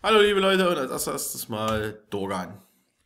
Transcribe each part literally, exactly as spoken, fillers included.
Hallo liebe Leute und als erstes mal Dogan.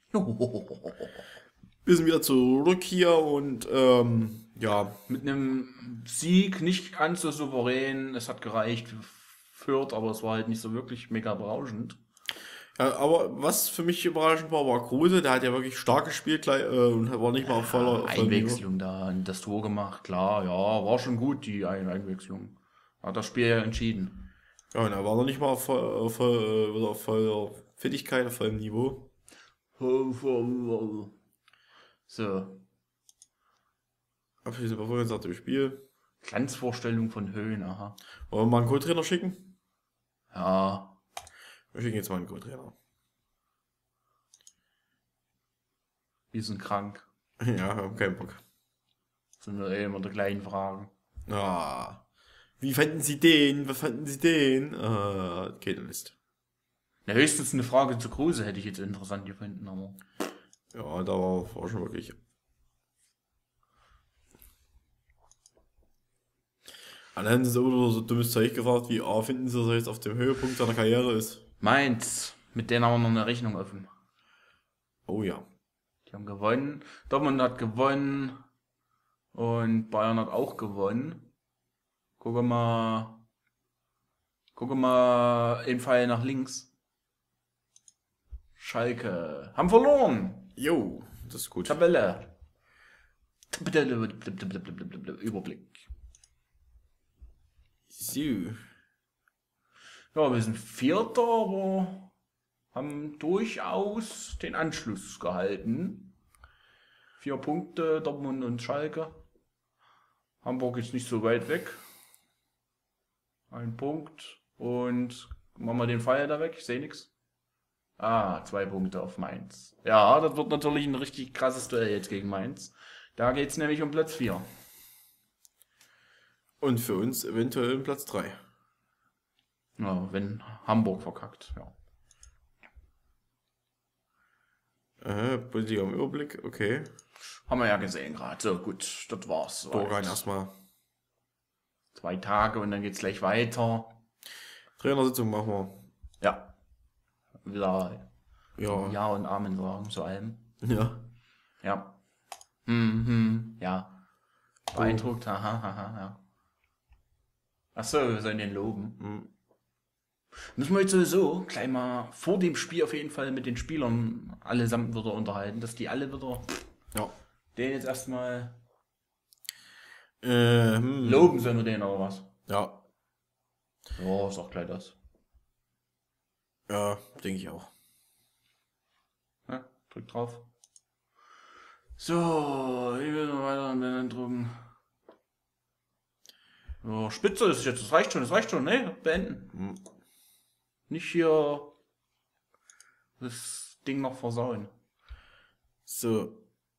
Wir sind wieder zurück hier und ähm, ja, Mit einem Sieg, nicht ganz so souverän. Es hat gereicht für Fürth, aber es war halt nicht so wirklich mega berauschend. ja, aber was für mich überraschend war, war Kruse, der hat ja wirklich stark gespielt gleich, äh, und war nicht mal auf voller, Ja, auf vollem Niveau. Einwechslung da, und das Tor gemacht, klar, ja, war schon gut, die Ein- Einwechslung. Hat das Spiel ja entschieden. Ja, und er war noch nicht mal auf, voll, auf, voll, äh, wieder auf voller Fittigkeit, auf vollem Niveau. So, Abschließend Performance nach dem Spiel. Glanzvorstellung von Höhen, aha. Wollen wir mal einen Co-Trainer schicken? Ja, Wir schicken jetzt mal einen Co-Trainer. wir sind krank. Ja, wir haben keinen Bock. Sind wir eh immer der gleichen Fragen. Ah, wie fanden Sie den? Was fanden Sie den? Äh, keine List. Na, höchstens eine Frage zu Kruse hätte ich jetzt interessant gefunden, aber. Ja, da war, war schon wirklich. Dann haben sie so, so dummes Zeug gefragt, wie, ah, finden sie, dass er jetzt auf dem Höhepunkt seiner Karriere ist? Mainz, mit denen haben wir noch eine Rechnung offen. Oh ja. Die haben gewonnen. Dortmund hat gewonnen. Und Bayern hat auch gewonnen. Gucke mal. Gucke mal im Pfeil nach links. Schalke. Haben verloren. Jo, das ist gut. Tabelle. Überblick. So. Ja, wir sind Vierter, aber haben durchaus den Anschluss gehalten. Vier Punkte, Dortmund und Schalke. Hamburg ist nicht so weit weg. Ein Punkt. Und machen wir den Pfeil da weg. Ich sehe nichts. Ah, zwei Punkte auf Mainz. Ja, das wird natürlich ein richtig krasses Duell jetzt gegen Mainz. Da geht es nämlich um Platz vier. Und für uns eventuell Platz drei. Ja, wenn Hamburg verkackt. Ja. Äh, Bundesliga im Überblick, okay. Haben wir ja gesehen gerade. So, gut, das war's. Dogan erstmal. Zwei Tage und dann geht's gleich weiter. Trainersitzung machen wir. Ja. Wieder Ja. Ja und Amen sagen zu allem. Ja. Ja. Mhm, ja. Beeindruckt, haha, haha, ja. Achso, wir sollen den loben. Mhm. Müssen wir jetzt sowieso gleich mal vor dem Spiel auf jeden Fall mit den Spielern allesamt wieder unterhalten, dass die alle wieder Ja. den jetzt erstmal Äh, hm. loben sollen wir den oder was? Ja. Ja, ist auch gleich das. Ja, denke ich auch. Ja, drück drauf. So, ich will noch weiter an den Eindrucken. Ja, Spitze ist jetzt, das reicht schon, das reicht schon, ne? Beenden. Mhm. Nicht hier das Ding noch versauen. So.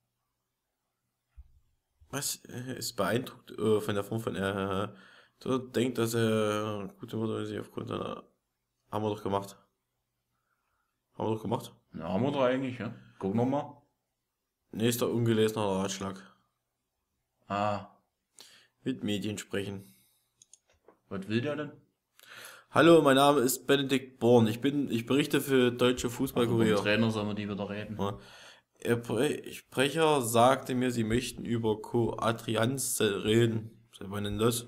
Was äh, ist beeindruckt äh, von der Form von er äh, denkt, dass er gute Mutter sich aufgrund seiner. Haben wir doch gemacht. Haben wir doch gemacht? Ja, haben wir doch eigentlich, ja. Gucken wir mal. Nächster ungelesener Ratschlag. Ah, Mit Medien sprechen. was will der denn? Hallo, mein Name ist Benedikt Born. Ich bin, ich berichte für Deutsche Also Fußballkurier. vom Trainer sollen wir die wieder reden. Ja. Der Pre- Sprecher sagte mir, sie möchten über Koadrianz reden. Was denn das?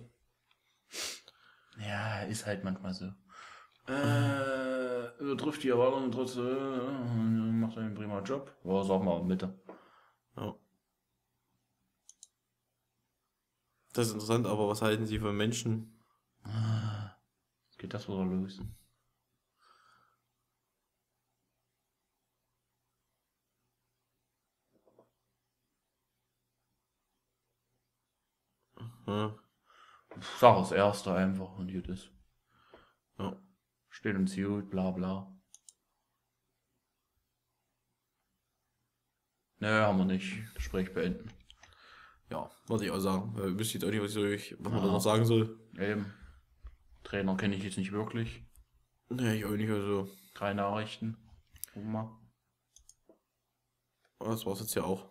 Ja, ist halt manchmal so. Äh, übertrifft die Erwartungen trotzdem, äh, macht einen prima Job. Ja, sag mal, bitte. Ja. Das ist interessant, aber was halten Sie von Menschen? Geht das wieder los? Ja. Sag das Erste einfach und gut ist. Ja. Steht uns gut, bla bla. Nö, haben wir nicht. Gespräch beenden. Ja, wollte ich auch sagen. Äh, wüsste jetzt auch nicht, was ich, was man Ja. da noch sagen soll. Eben. Trainer kenne ich jetzt nicht wirklich. Nee, ich auch nicht, also. Drei Nachrichten. Guck mal. Das war's jetzt ja auch.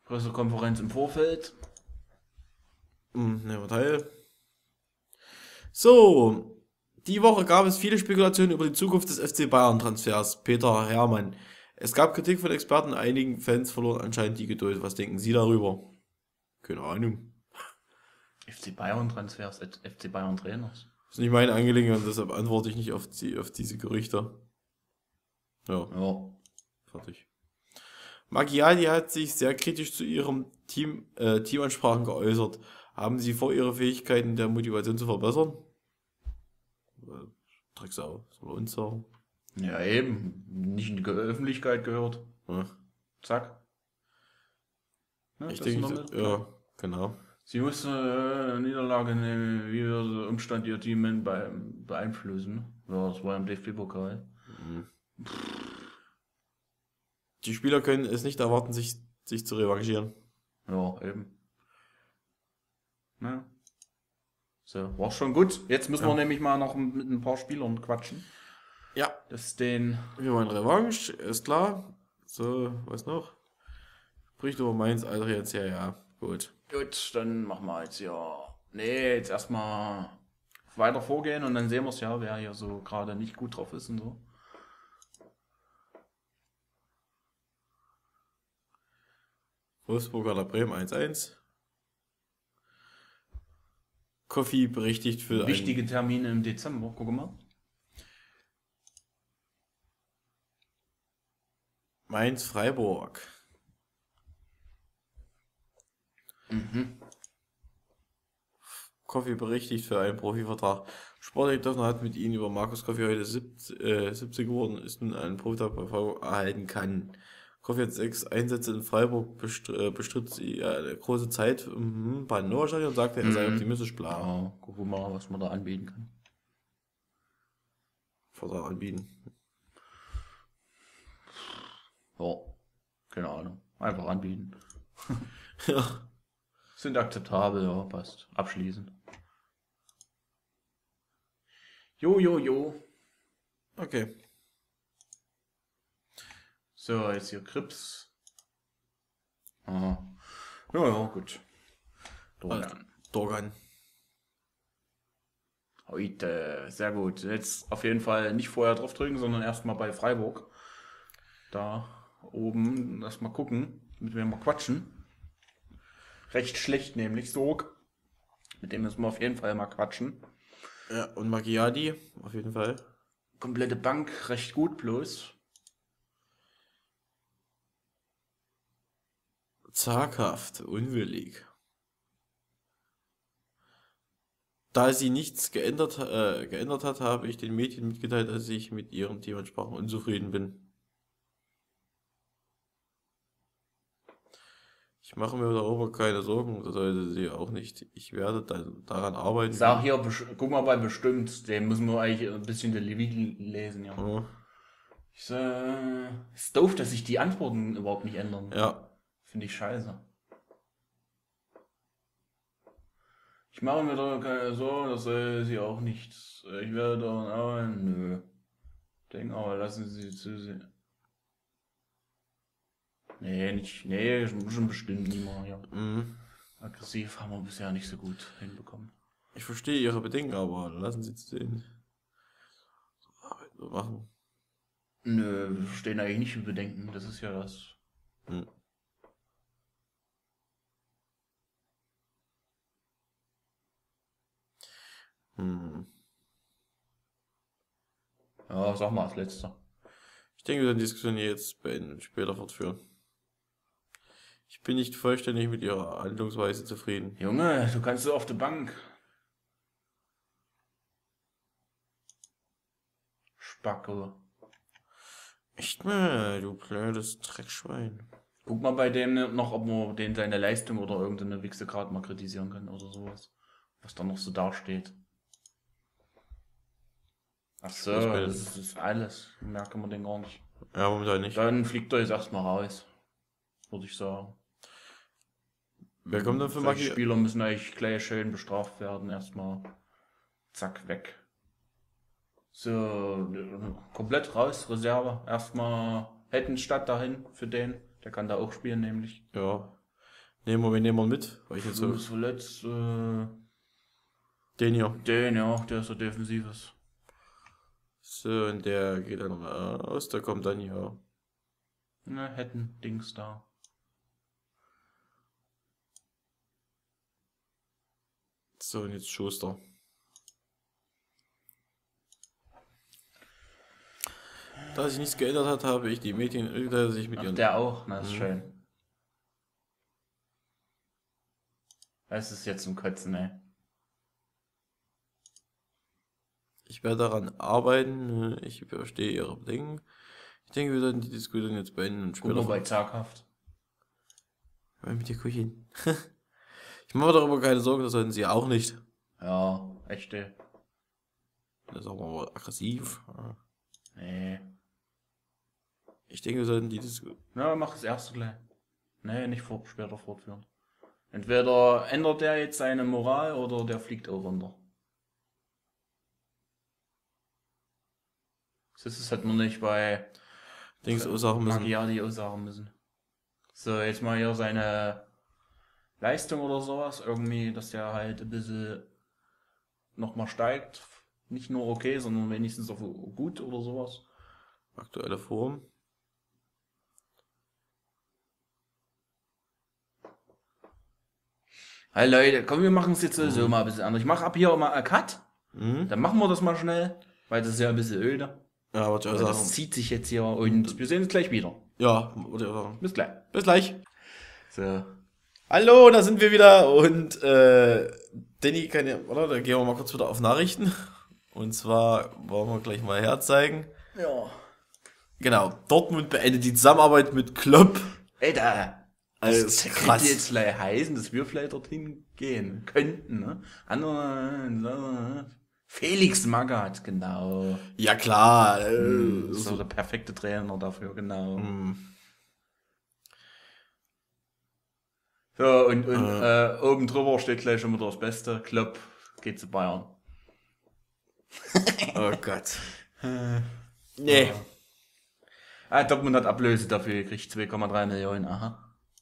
Pressekonferenz im Vorfeld. Hm, ne, Teil. So, die Woche gab es viele Spekulationen über die Zukunft des F C Bayern-Transfers. Peter Hermann. Es gab Kritik von Experten, einigen Fans verloren anscheinend die Geduld. Was denken Sie darüber? Keine Ahnung. F C Bayern-Transfers, F C Bayern-Trainers. Das ist nicht meine Angelegenheit, deshalb antworte ich nicht auf, die, auf diese Gerüchte. Ja, Ja. fertig. Maggiadi hat sich sehr kritisch zu ihrem Team, äh, Teamansprachen geäußert. Haben Sie vor, Ihre Fähigkeiten der Motivation zu verbessern? Äh, Drecksau, soll uns sagen. Ja, eben. Nicht in die Öffentlichkeit gehört. Ja. Zack. Ja, Ich das ist denke, noch so, mit- ja, genau. Sie musste äh, eine Niederlage nehmen, wie wir den Umstand ihr Team be beeinflussen. Ja, das war im D F B-Pokal. Mhm. Die Spieler können es nicht erwarten, sich, sich zu revanchieren. Ja, eben. Ja. So, war schon gut. Jetzt müssen Ja. wir nämlich mal noch mit ein paar Spielern quatschen. Ja. Das den. Wir wollen Revanche, ist klar. So, was noch? Spricht über Mainz, Alter, jetzt ja, ja. Gut. Gut, dann machen wir jetzt ja. Nee, jetzt erstmal weiter vorgehen und dann sehen wir es ja, wer hier so gerade nicht gut drauf ist und so. Wolfsburg oder Bremen eins eins. Koffi berichtigt für Wichtige Termine im Dezember, guck mal. Mainz-Freiburg. Mhm. Koffi berichtigt für einen Profivertrag. Sportlich Döffner hat mit ihnen über Markus Koffi heute siebzig, äh, siebzig geworden, ist nun einen Profivertrag bei Freiburg erhalten kann. Koffi hat sechs Einsätze in Freiburg, bestr äh, bestritt sie äh, eine große Zeit mhm, bei Nordstadion und sagte, er sei Mhm. optimistisch bla. Ja, gucken wir mal, was man da anbieten kann. Vertrag anbieten. Ja, keine Ahnung. Einfach anbieten. Ja. Sind akzeptabel, ja, passt. Abschließen. Jo, jo, jo. Okay. So, jetzt hier Krips. Aha. Ja, ja, gut. Dorgan. Dorgan. Heute, sehr gut. Jetzt auf jeden Fall nicht vorher drauf drücken, sondern erstmal bei Freiburg. Da oben erstmal gucken, mit wem wir quatschen. Recht schlecht nämlich, Sog. Mit dem müssen wir auf jeden Fall mal quatschen. Ja, und Maggiadi, auf jeden Fall. Komplette Bank, recht gut bloß. Zaghaft, unwillig. Da sie nichts geändert, äh, geändert hat, habe ich den Medien mitgeteilt, dass ich mit ihren Teamansprachen unzufrieden bin. Ich mache mir darüber keine Sorgen, das sollte sie auch nicht. Ich werde dann daran arbeiten. Sag hier, besch- guck mal bei bestimmt, den müssen wir eigentlich ein bisschen der Levi lesen, ja. Ja. Ich so, äh, ist doof, dass sich die Antworten überhaupt nicht ändern. Ja. Finde ich scheiße. Ich mache mir doch keine Sorgen, das soll sie auch nicht. Ich werde daran arbeiten. Nö. Denk aber, lassen Sie zu sehen. Nee, nicht. Nee, schon bestimmt niemand, ja. Mhm. Aggressiv haben wir bisher nicht so gut hinbekommen. Ich verstehe ihre Bedenken, aber lassen Sie es den Arbeit nur machen. Nö, wir stehen eigentlich nicht im Bedenken, das ist ja das. Hm. Hm. Ja, sag mal als letzter. Ich denke, wir werden die Diskussion jetzt beenden und später fortführen. Ich bin nicht vollständig mit ihrer Handlungsweise zufrieden. Junge, du kannst so auf der Bank. Spacko. Echt mal, du blödes Dreckschwein. Guck mal bei dem noch, ob man den seine Leistung oder irgendeine Wichse gerade mal kritisieren kann oder sowas. Was da noch so dasteht. Ach so, Das bei- das ist alles. Merken wir den gar nicht. Ja, momentan nicht. Dann fliegt er jetzt erstmal raus. Würde ich sagen. Wer kommt dann für Solche Maggi? Spieler müssen eigentlich gleich schön bestraft werden. Erstmal zack, weg. So, komplett raus, Reserve. Erstmal Hettenstadt dahin für den. Der kann da auch spielen, nämlich. Ja. Nehmen wir, wen nehmen wir mit? Weil ich jetzt so. So, zuletzt, äh, Den hier. Den, ja, der ist so defensives. So, und der geht dann raus, der kommt dann hier. Ne, hätten Dings da. So, und jetzt Schuster. Da sich nichts geändert hat, habe ich die Mädchen, dass ich mit Ach, ihren... der auch, na, ist Mhm. schön. Das ist jetzt zum Kotzen, ey. Ich werde daran arbeiten, ich verstehe ihre Bedingungen. Ich denke, wir sollten die Diskussion jetzt beenden und Guck mal später... bei Zaghaft. Hör mit dir Kuchen. Ich mache mir darüber keine Sorgen, das sollten sie auch nicht. Ja, echte. Das ist auch mal aggressiv. Nee. Ich denke, wir sollten die Diskussion... Na, mach das erste gleich. Nee, nicht fort, später fortführen. Entweder ändert der jetzt seine Moral oder der fliegt auch runter. Das ist halt nur nicht bei Dings aussagen müssen. Magiadi aussagen müssen. So, jetzt mal hier seine Leistung oder sowas. Irgendwie, dass der halt ein bisschen nochmal steigt. Nicht nur okay, sondern wenigstens auch gut oder sowas. Aktuelle Form. Hey Leute, komm, wir machen es jetzt sowieso mal ein bisschen anders. Ich mache ab hier mal einen Cut. Mhm. Dann machen wir das mal schnell, weil das ist ja ein bisschen öde. Ja, wollte ich auch Also das sagen. zieht sich jetzt hier und wir sehen uns gleich wieder. Ja, wollte ich auch sagen. Bis gleich. Bis gleich. So. Hallo, da sind wir wieder und äh, Danny kann ja, oder? Da gehen wir mal kurz wieder auf Nachrichten. Und zwar wollen wir gleich mal herzeigen. Ja. Genau, Dortmund beendet die Zusammenarbeit mit Klopp. Alter. Also, Das das ist könnte krass. jetzt vielleicht heißen, dass wir vielleicht dorthin gehen könnten, ne? Andere, Felix Magath, genau. Ja klar. Äh, Mm, so so, der perfekte Trainer dafür, genau. mm, So, und, und äh, oben drüber steht gleich schon wieder das Beste. Klopp geht zu Bayern. oh Gott. Nee. Ah, Dortmund hat Ablöse dafür gekriegt, zwei Komma drei Millionen, aha.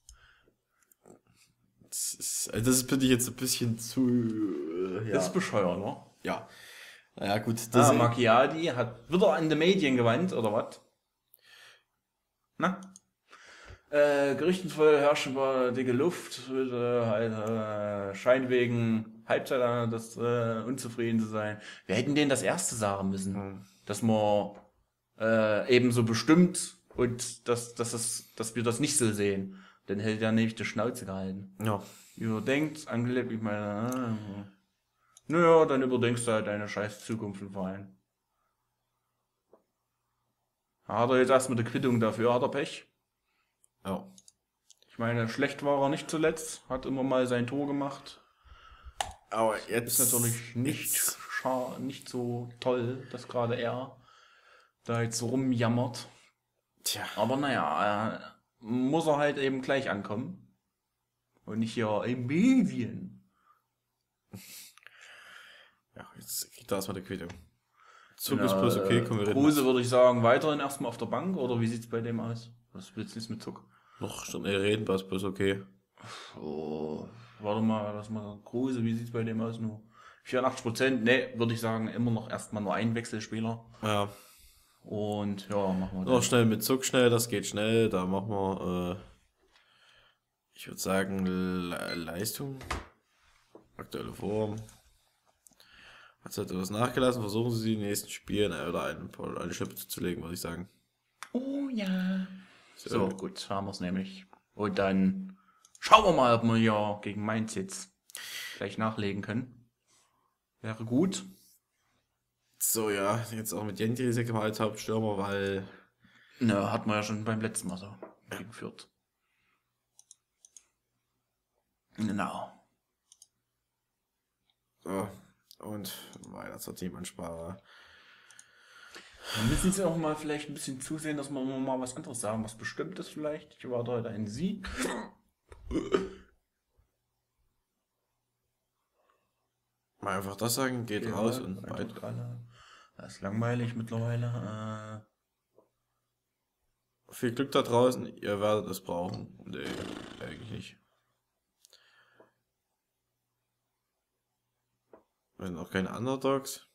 Das ist, also das finde ich jetzt ein bisschen zu. Äh, ja. Das ist bescheuert, oder? ja. Naja, gut. Das Ah, Macchiadi hat wieder an die Medien gewandt, oder was? Na? Äh, gerüchtenvoll herrscht über dicke Luft, äh, halt, äh, scheint wegen Halbzeit äh, das äh, unzufrieden zu sein. Wir hätten denen das erste sagen müssen, Hm. dass man äh, eben so bestimmt und dass, dass, es, dass wir das nicht so sehen. Dann hätte er nämlich die Schnauze gehalten. Ja. Überdenkt, angelebt, ich meine, äh, naja, dann überdenkst du halt deine scheiß Zukunft im Verein. Hat er jetzt erstmal die Quittung dafür, hat er Pech. Ja. Ich meine, schlecht war er nicht zuletzt, hat immer mal sein Tor gemacht. Aber jetzt. Ist natürlich nicht, Jetzt, scha nicht so toll, dass gerade er da jetzt so rumjammert. tja. Aber naja, äh, muss er halt eben gleich ankommen. Und nicht hier in Medien. Ja, jetzt kriegt er erstmal die Quittung. Zug Genau, ist bloß okay, äh, können wir reden. Kruse würde ich sagen, weiterhin erstmal auf der Bank, oder wie sieht's bei dem aus? Was willst du jetzt mit Zuck? Noch schon äh, reden, was bloß okay. Oh, warte mal, lass mal Kruse, wie sieht's bei dem aus? Nur vierundachtzig Prozent, ne, würde ich sagen, immer noch erstmal nur ein Wechselspieler. Ja. Und ja, machen wir Noch das. schnell mit Zug schnell, das geht schnell. Da machen wir, äh, ich würde sagen, Le Leistung. Aktuelle Form. Hat halt etwas nachgelassen, versuchen Sie die nächsten Spielen äh, oder einen, eine Schippe zu legen, würde ich sagen. Oh ja. So, So, gut, haben wir es nämlich. Und dann schauen wir mal, ob wir ja gegen Mainz jetzt gleich nachlegen können. Wäre gut. so ja, jetzt auch mit Jentrisek mal als Hauptstürmer, weil Ne, hat man ja schon beim letzten Mal so gegen Fürth. Genau. so, und weiter zur Teamansprache. Wir müssen jetzt auch mal vielleicht ein bisschen zusehen, dass wir mal was anderes sagen, was Bestimmtes vielleicht. Ich erwarte heute einen Sieg. Mal einfach das sagen, geht Ja, raus und einfach weiter. alle. Das ist langweilig mittlerweile. Viel Glück da draußen, ihr werdet es brauchen. Nee, eigentlich nicht. Wenn auch keine Underdogs.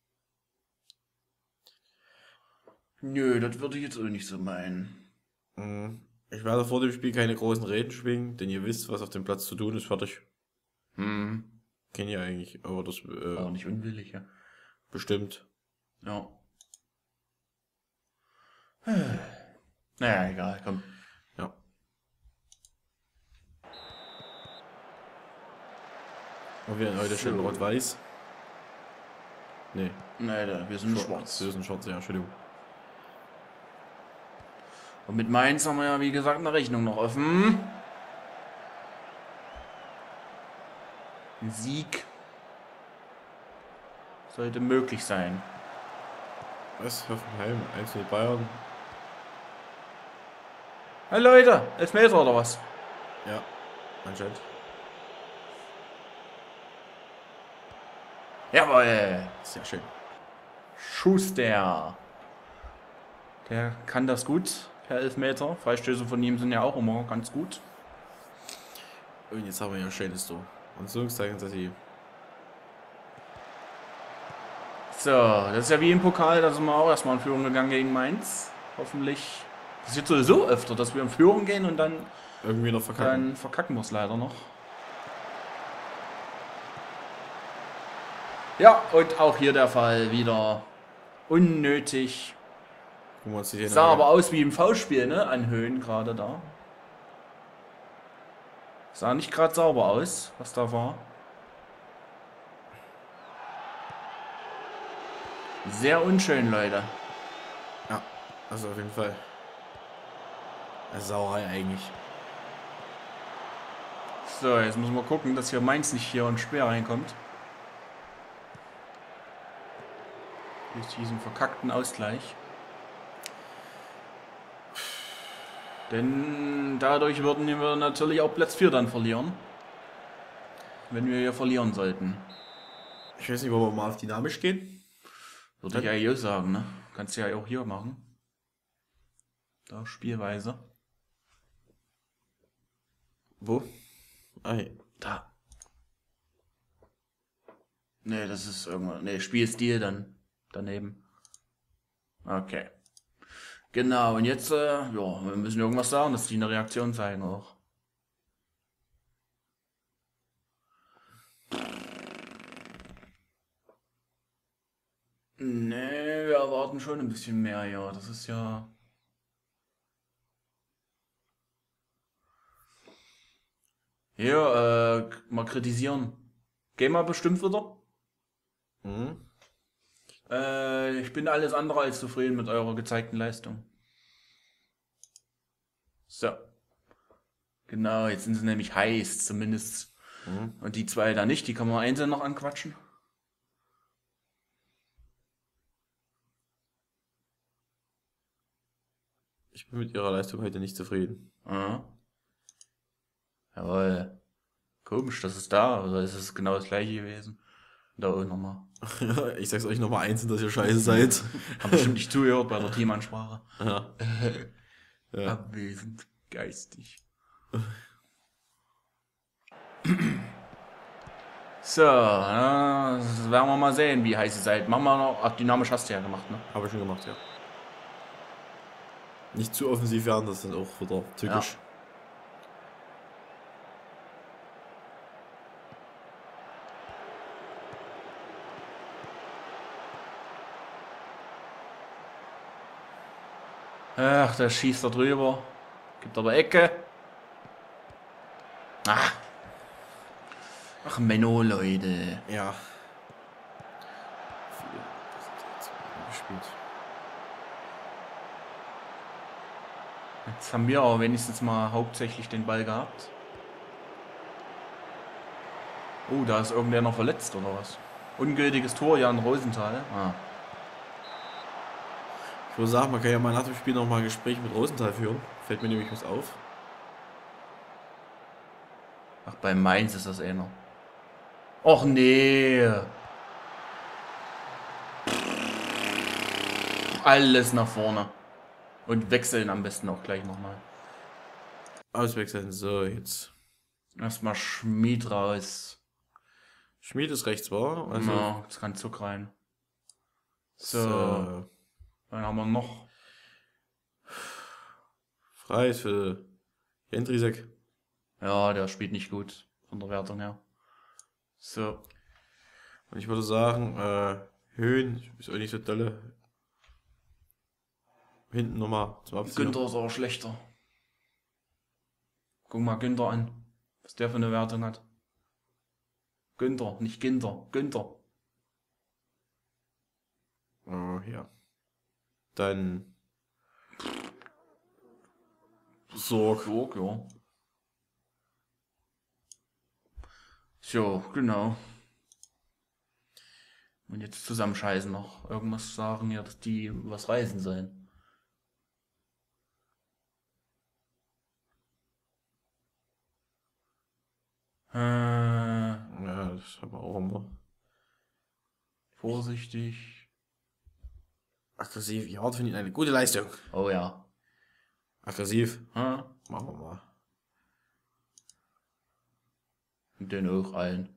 Nö, das würde ich jetzt auch nicht so meinen. Mhm. Ich werde vor dem Spiel keine großen Reden schwingen, denn ihr wisst, was auf dem Platz zu tun ist. Fertig. Hm. Kennt ihr eigentlich, aber das äh, Auch nicht unwillig, ja. bestimmt. Ja. Naja, egal, komm. Ja. Und wir heute schön So. rot-weiß. Nee, Nein, da, wir sind schwarz. schwarz. Wir sind schwarz, ja, Entschuldigung. Und mit Mainz haben wir ja, wie gesagt, eine Rechnung noch offen. Ein Sieg sollte möglich sein. Was? Hoffenheim, eins null Bayern. Hey Leute, Elfmeter oder was? Ja, anscheinend. Jawohl. Sehr schön. Schuster. Der kann das gut, per Elfmeter. Freistöße von ihm sind ja auch immer ganz gut. Und jetzt haben wir ja ein schönes Tor. Und so zeigen dass sie. So, das ist ja wie im Pokal, da sind wir auch erstmal in Führung gegangen gegen Mainz. Hoffentlich. Das wird sowieso öfter, dass wir in Führung gehen und dann, Irgendwie noch verkacken. dann verkacken wir es leider noch. Ja, und auch hier der Fall wieder unnötig. Gucken wir uns die Szene Sah an. aber aus wie im V-Spiel, ne? An Höhen gerade da. Sah nicht gerade sauber aus, was da war. Sehr unschön, Leute. Ja, also auf jeden Fall. Eine Sauerei eigentlich. So, jetzt müssen wir gucken, dass hier Mainz nicht hier ins Spiel reinkommt. Durch diesen verkackten Ausgleich. Denn dadurch würden wir natürlich auch Platz vier dann verlieren. Wenn wir hier verlieren sollten. Ich weiß nicht, wollen wir mal auf dynamisch gehen? Würde ich ja auch sagen, ne? Kannst du ja auch hier machen. Da Spielweise. Wo? Ah, hier. Da. Ne, das ist irgendwann. Ne, Spielstil dann daneben. Okay. Genau, und jetzt, äh, ja, wir müssen irgendwas sagen, dass die eine Reaktion zeigen auch. Ne, wir erwarten schon ein bisschen mehr, ja. Das ist ja. Hier, äh, mal kritisieren. Gehen wir bestimmt wieder. Mhm. Äh, ich bin alles andere als zufrieden mit eurer gezeigten Leistung. So. Genau, jetzt sind sie nämlich heiß, zumindest. Mhm. Und die zwei da nicht, die kann man einzeln noch anquatschen. Ich bin mit ihrer Leistung heute nicht zufrieden. Aha. Jawohl. Komisch, das ist da, oder ist es genau das gleiche gewesen? Da auch nochmal. Ich sag's euch nochmal einzeln, dass ihr scheiße seid. Haben bestimmt nicht zugehört bei der Teamansprache. Ja. Ja. Abwesend, geistig. So, ja, das werden wir mal sehen, wie heiß ihr seid. Machen wir noch. Ach, dynamisch hast du ja gemacht, ne? Habe ich schon gemacht, ja. Nicht zu offensiv werden, das ist auch wieder tückisch. Ach, der schießt da drüber. Gibt aber Ecke. Ach. Ach, Menno, Leute. Ja. Vier gespielt. Jetzt haben wir aber wenigstens mal hauptsächlich den Ball gehabt. Oh, da ist irgendwer noch verletzt oder was? Ungültiges Tor, Jan Rosenthal. Ah. Ich würde sagen, man kann ja mal nach dem Spiel noch mal ein Gespräch mit Rosenthal führen. Fällt mir nämlich was auf. Ach, bei Mainz ist das eh noch. Och nee. Alles nach vorne. Und wechseln am besten auch gleich nochmal. Auswechseln, so jetzt. Erstmal Schmied raus. Schmied ist rechts, war? Also, Ja, jetzt kann Zuck rein. So, äh, dann haben wir noch. frei ist für Jendrisek. Ja, der spielt nicht gut von der Wertung her. So, Und ich würde sagen, äh, Höhen ist auch nicht so dolle. Hinten nochmal zum Abziehen. Günther ist aber schlechter. Guck mal Günther an, was der für eine Wertung hat. Günther, nicht Ginter, Günther. Oh, ja. Dann Sorg. Sorg, ja. So, genau. Und jetzt zusammenscheißen noch. Irgendwas sagen ja, dass die was reisen sollen. Äh, Ja, das haben wir auch immer. vorsichtig. Aggressiv. Ja, das finde ich eine gute Leistung. Oh ja. Aggressiv. Hm? Machen wir mal. Und den auch allen.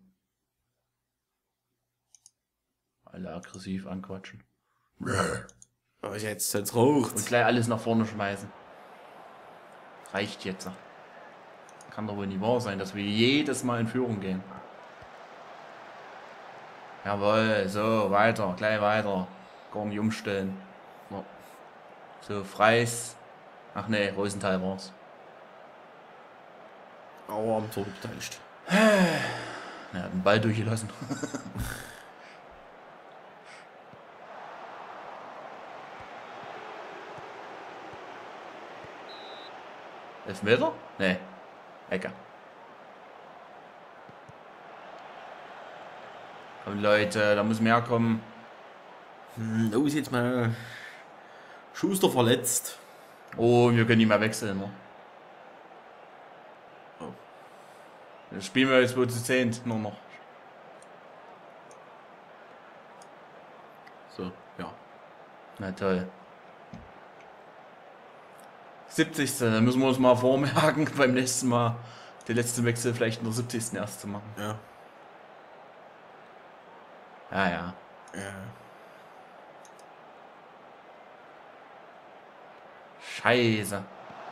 Alle aggressiv anquatschen. Oh, jetzt, jetzt raucht. Und gleich alles nach vorne schmeißen. Reicht jetzt. Kann doch wohl nicht wahr sein, dass wir jedes Mal in Führung gehen. Jawohl, so, weiter, gleich weiter. Gar nicht umstellen. Ja. So, Freis. Ach nee, Rosenthal war's. Aua, am Tor beteiligt. Er hat den Ball durchgelassen. Elfmeter? Nee. Ecke. Komm Leute, da muss mehr kommen. Hm, oh, ist jetzt mal Schuster verletzt. Oh, wir können nicht mehr wechseln. Ne? Oh. Das spielen wir jetzt wohl zu zehn nur noch. So, ja. Na toll. siebzigste Dann müssen wir uns mal vormerken, beim nächsten Mal den letzten Wechsel vielleicht in der siebzigsten erst zu machen. Ja. Ja, ja. Ja. Scheiße.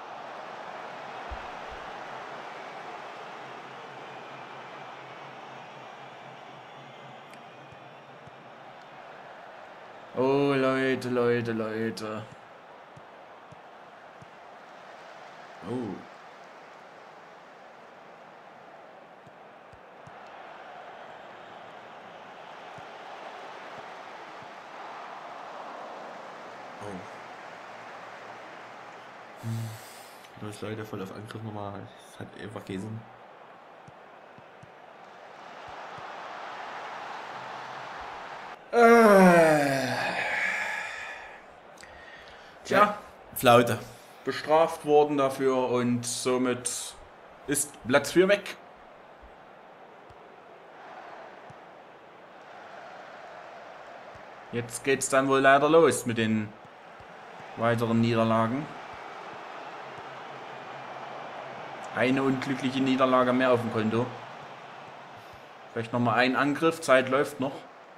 Oh, Leute, Leute, Leute. Oh. Oh. Hm. Das Leute voll auf Angriff nochmal. Das hat einfach Käsen. Äh. Tja, Flaute. bestraft worden dafür und somit ist Platz vier weg. Jetzt geht's dann wohl leider los mit den weiteren Niederlagen. Eine unglückliche Niederlage mehr auf dem Konto. Vielleicht nochmal ein Angriff, Zeit läuft noch.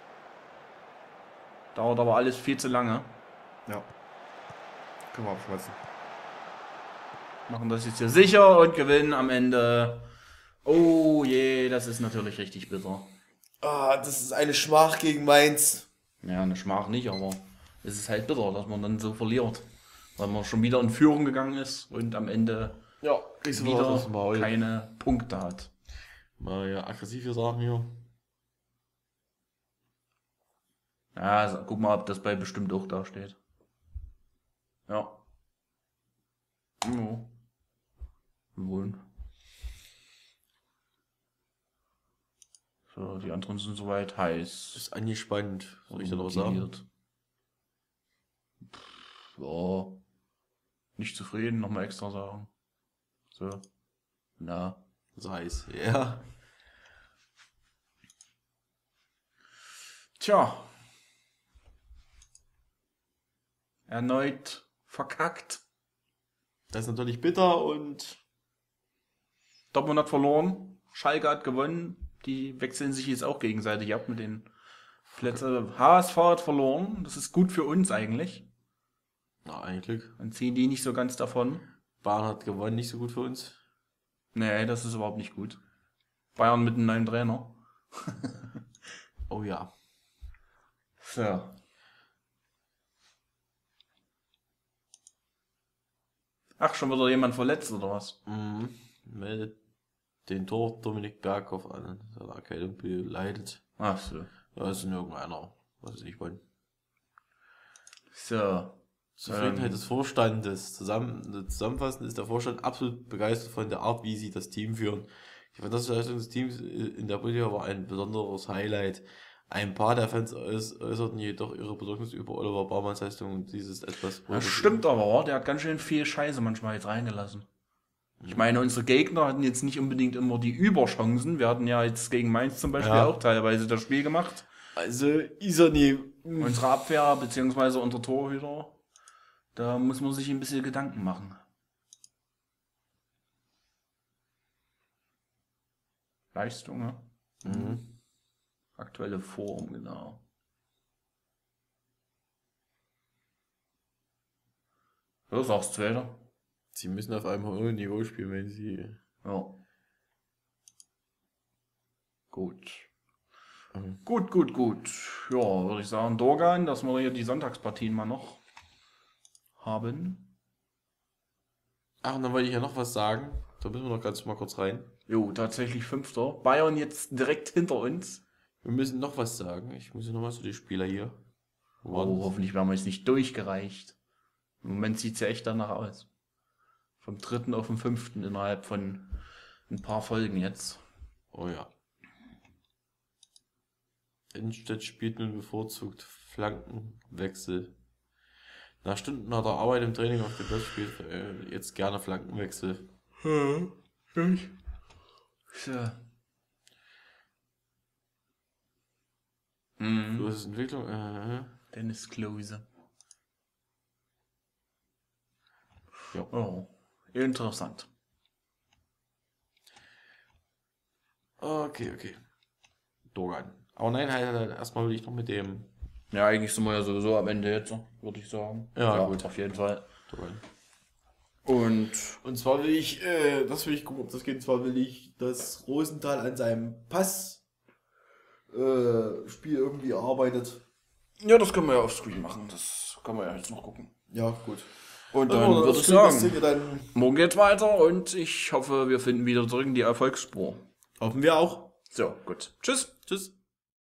Dauert aber alles viel zu lange. Ja. Können wir abschmeißen. Machen das jetzt hier sicher und gewinnen am Ende. Oh je, das ist natürlich richtig bitter. Ah, das ist eine Schmach gegen Mainz. Ja, eine Schmach nicht, aber es ist halt bitter, dass man dann so verliert. Weil man schon wieder in Führung gegangen ist und am Ende Ja, kriegst du wieder was Maul. keine Punkte hat. Mal ja aggressive Sachen hier. Ja, also, guck mal, ob das bei bestimmt auch da steht. Ja. Ja. Wohl. So, die anderen sind soweit heiß. Ist angespannt, soll ich da noch Motiviert. sagen? Pff, ja. Nicht zufrieden, nochmal extra sagen. So. Na. Sei es, ja. Tja. Erneut verkackt. Das ist natürlich bitter und Dortmund hat verloren. Schalke hat gewonnen. Die wechseln sich jetzt auch gegenseitig ab mit den Plätzen. H S V hat verloren. Das ist gut für uns eigentlich. Na, eigentlich. Dann ziehen die nicht so ganz davon. Bayern hat gewonnen, nicht so gut für uns. Nee, das ist überhaupt nicht gut. Bayern mit einem neuen Trainer. Oh ja. So. Ach, schon wieder jemand verletzt oder was? Mhm. Meldet den Tor Dominik Berghoff an. Der hat Erkältung beleidigt. Ach so. Da ist irgendeiner. Was weiß ich wann. So. Zufriedenheit Ähm. des Vorstandes. Zusammen, zusammenfassend ist der Vorstand absolut begeistert von der Art, wie sie das Team führen. Die fantastische Leistung des Teams in der Bundesliga war ein besonderes Highlight. Ein paar der Fans äuß äußerten jedoch ihre Besorgnis über Oliver Baumanns Leistung und dieses etwas... Das stimmt aber, der hat ganz schön viel Scheiße manchmal jetzt reingelassen. Ich meine, unsere Gegner hatten jetzt nicht unbedingt immer die Überchancen. Wir hatten ja jetzt gegen Mainz zum Beispiel Ja. auch teilweise das Spiel gemacht. Also ist er nie... Unsere Abwehr bzw. unser Torhüter, da muss man sich ein bisschen Gedanken machen. Leistung, ne? Mhm. Aktuelle Form, genau. So sagst du wieder. Sie müssen auf einem hohen Niveau spielen, wenn sie... Ja. Gut. Mhm. Gut, gut, gut. Ja, würde ich sagen, Dorgan, dass wir hier die Sonntagspartien mal noch haben. Ach, und dann wollte ich ja noch was sagen. Da müssen wir noch ganz mal kurz rein. Jo, tatsächlich Fünfter. Bayern jetzt direkt hinter uns. Wir müssen noch was sagen. Ich muss ja noch mal zu den Spieler hier. Oh, hoffentlich werden wir jetzt nicht durchgereicht. Im Moment sieht es ja echt danach aus. Vom dritten auf den fünften innerhalb von ein paar Folgen jetzt. Oh ja. Innstedt spielt nun bevorzugt Flankenwechsel. Nach Stunden hat er Arbeit im Training auf dem Platz spielt äh, jetzt gerne Flankenwechsel. Hm, ich. So. Mhm. So ist Entwicklung. Äh, Dennis Klose. Ja. Oh, interessant. okay, okay. Dogan. Aber nein, halt, erstmal will ich noch mit dem. Ja, eigentlich sind wir ja sowieso am Ende jetzt, würde ich sagen. Ja, gut. Auf jeden Fall. Dogan. Und Und zwar will ich, äh, das will ich gucken, ob das geht. Und zwar will ich, dass Rosenthal an seinem Pass äh, Spiel irgendwie arbeitet. ja, das können wir ja auf Screen machen. Das können wir ja jetzt noch gucken. Ja, gut. Und Dann dann würde würde ich sagen, dann morgen geht's weiter und ich hoffe, wir finden wieder zurück in die Erfolgsspur. hoffen wir auch. So, gut. Tschüss. Tschüss.